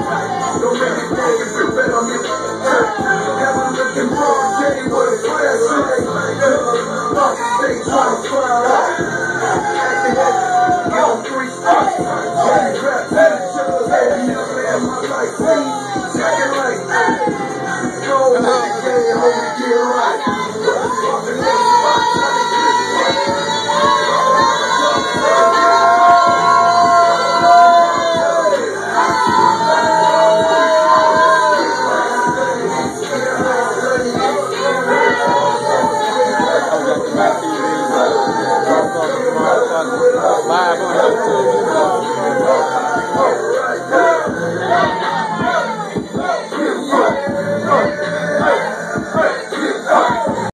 Don't make me think if you bet on me. Never looking wrong, day with a fresh leg. They try to clown out. Acting heavy, on 3 steps. Heavy rap, heavy chillers, heavy never in my life. Please, take it right. Go with the game, hope we get right. Live on YouTube.